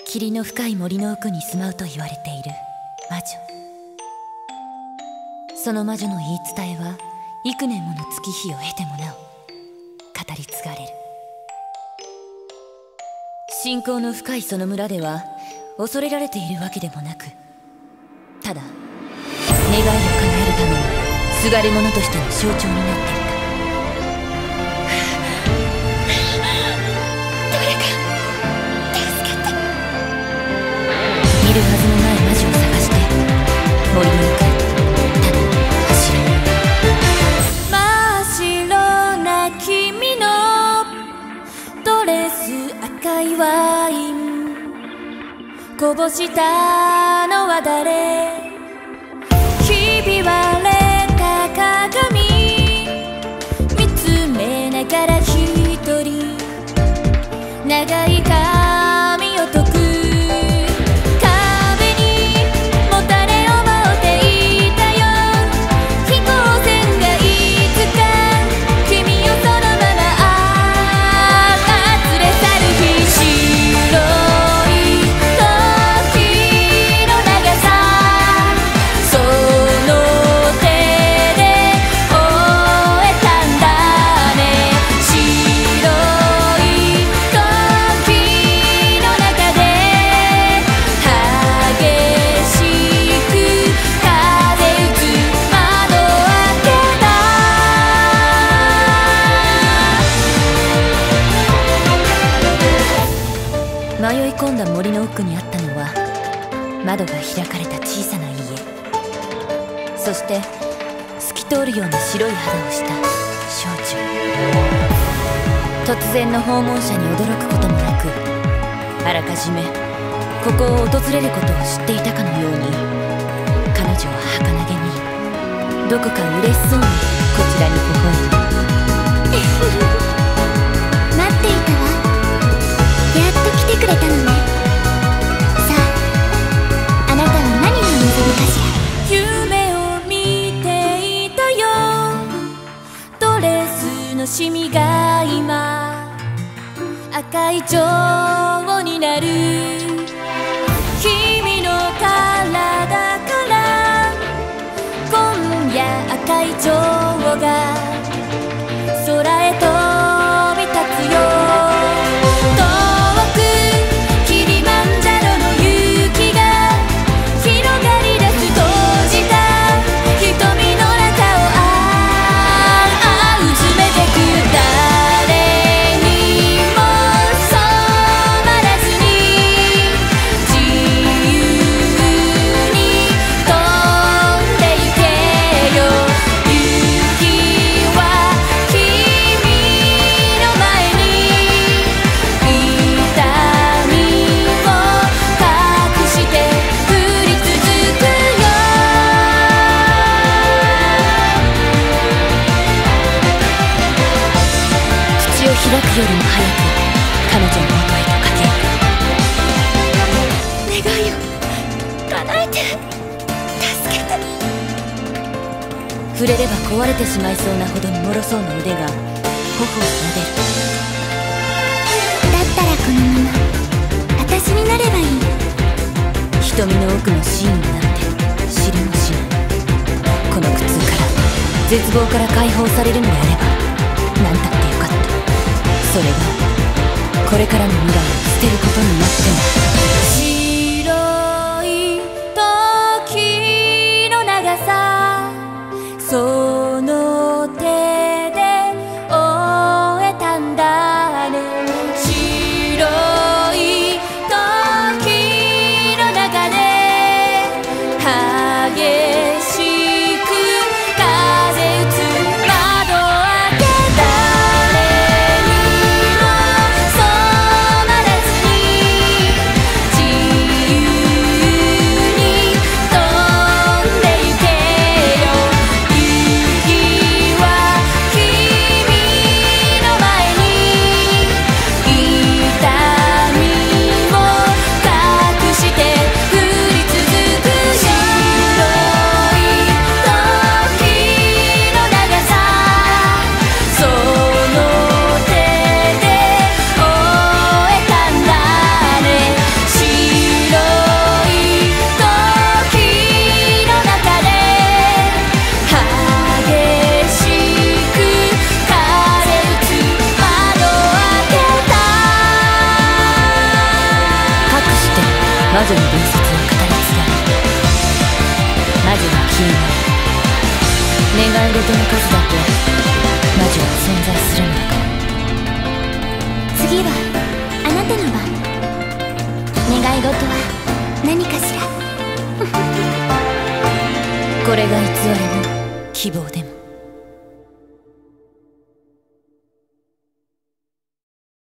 霧の深い森の奥に住まうと言われている魔女。その魔女の言い伝えは幾年もの月日を経てもなお語り継がれる。信仰の深いその村では恐れられているわけでもなく、ただ願いを叶えるためにすがる者としての象徴になっていた。誰か助けて。いるはずのない魔女を探して森の奥へただ走る。真っ白な君のドレス、赤いワインこぼしたのは誰。ひび割れた鏡見つめながら一人長い髪を解く。壁にもたれを舞っていたよ。飛行船がいつか君をそのまま連れ去る日。白い時の長さ、その手で終えたんだね。白い時の中で激しく風打つ窓を開けた。迷い込んだ森の奥にあったのは窓が開かれた小さな家、そして透き通るような白い肌をした少女。突然の訪問者に驚くこともなく、あらかじめここを訪れることを知っていたかのように、彼女は儚げにどこか嬉しそうにこちらに微笑む。 待っていたわ。やっと来てくれたのね。さあ、あなたは何が望むかしら。 夢を見ていたよ。ドレスのシミが今赤い蝶になる。君の体から今夜赤い蝶が空へ飛び立つよ。遠くキリマンジャロの雪が広がり出す。閉じた瞳の中をうつめてく。誰にも染まらずに自由に飛んでゆけよ。雪は君の前に痛みを隠して降り続くよ。口を開くよりも早く彼女の元へと駆け寄る。願いを叶えて助けて。触れれば壊れてしまいそうなほどに脆そうな腕が頬を撫でる。 だったらこのまま私になればいい。 瞳の奥のシーンになって知りもしない。この苦痛から絶望から解放されるのであれば何たってよかった。それがこれからの未来を捨てることになっても。白い時の長さ、その手で終えたんだね。白い時の中で激しく風打つ窓を開けた。誰にも染まらずに自願い事の数だけ魔女は存在するのだから。 次はあなたの番。願い事は何かしら。 これが偽りの希望でも